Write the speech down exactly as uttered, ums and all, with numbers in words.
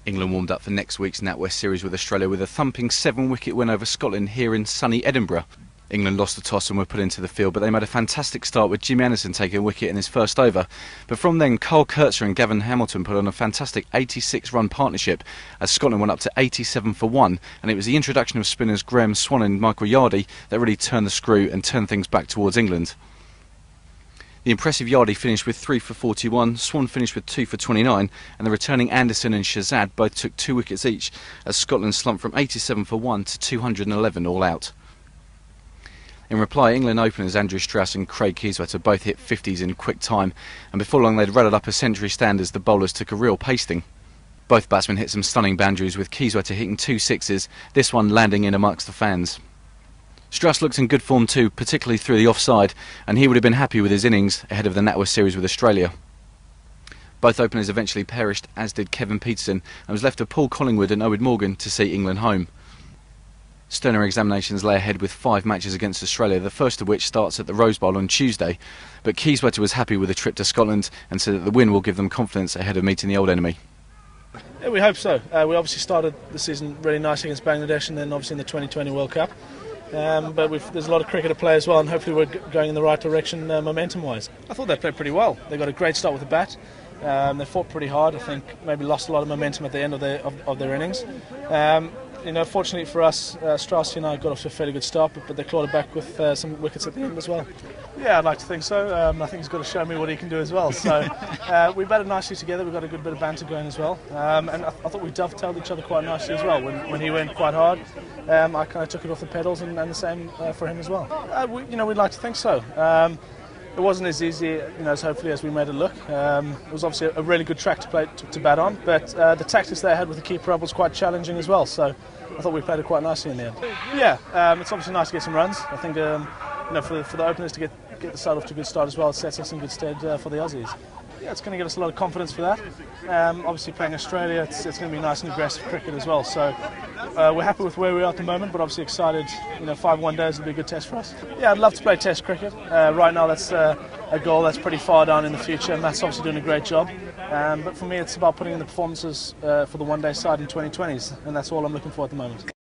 England warmed up for next week's NatWest Series with Australia with a thumping seven-wicket win over Scotland here in sunny Edinburgh. England lost the toss and were put into the field, but they made a fantastic start with Jimmy Anderson taking a wicket in his first over. But from then, Kyle Kurtzer and Gavin Hamilton put on a fantastic eighty-six run partnership as Scotland went up to eighty-seven for one, and it was the introduction of spinners Graeme, Swann and Michael Yardy that really turned the screw and turned things back towards England. The impressive Yardy finished with three for forty-one, Swann finished with two for twenty-nine, and the returning Anderson and Shazad both took two wickets each as Scotland slumped from eighty-seven for one to two hundred and eleven all out. In reply, England openers Andrew Strauss and Craig Kieswetter both hit fifties in quick time, and before long they'd rattled up a century stand as the bowlers took a real pasting. Both batsmen hit some stunning boundaries, with Kieswetter hitting two sixes, this one landing in amongst the fans. Strauss looked in good form too, particularly through the offside, and he would have been happy with his innings ahead of the NatWest Series with Australia. Both openers eventually perished, as did Kevin Peterson, and was left to Paul Collingwood and Owen Morgan to see England home. Sterner examinations lay ahead with five matches against Australia, the first of which starts at the Rose Bowl on Tuesday, but Kieswetter was happy with the trip to Scotland and said that the win will give them confidence ahead of meeting the old enemy. Yeah, we hope so. Uh, we obviously started the season really nicely against Bangladesh and then obviously in the twenty twenty World Cup. Um, but we've, there's a lot of cricket to play as well, and hopefully we're g going in the right direction uh, momentum-wise. I thought they played pretty well. They got a great start with the bat. Um, they fought pretty hard. I think maybe lost a lot of momentum at the end of their of, of their innings. Um, you know, fortunately for us, uh, Strauss and I got off to a fairly good start, but, but they clawed it back with uh, some wickets at the end as well. Yeah, I'd like to think so. Um, I think he's got to show me what he can do as well. So uh, we batted nicely together. We've got a good bit of banter going as well, um, and I, I thought we dovetailed each other quite nicely as well. When, when he went quite hard, um, I kind of took it off the pedals, and, and the same uh, for him as well. Uh, we, you know, we'd like to think so. Um, It wasn't as easy, you know, as hopefully as we made it look. Um, it was obviously a really good track to play to, to bat on, but uh, the tactics they had with the keeper up was quite challenging as well. So I thought we played it quite nicely in the end. Yeah, um, it's obviously nice to get some runs. I think, um, you know, for, for the openers to get get the side off to a good start as well, it sets us in good stead uh, for the Aussies. Yeah, it's going to give us a lot of confidence for that. Um, obviously playing Australia, it's, it's going to be nice and aggressive cricket as well. So uh, we're happy with where we are at the moment, but obviously excited. You know, five one days will be a good test for us. Yeah, I'd love to play Test cricket. Uh, right now, that's uh, a goal that's pretty far down in the future. Matt's obviously doing a great job. Um, but for me, it's about putting in the performances uh, for the one-day side in twenty twenties, and that's all I'm looking for at the moment.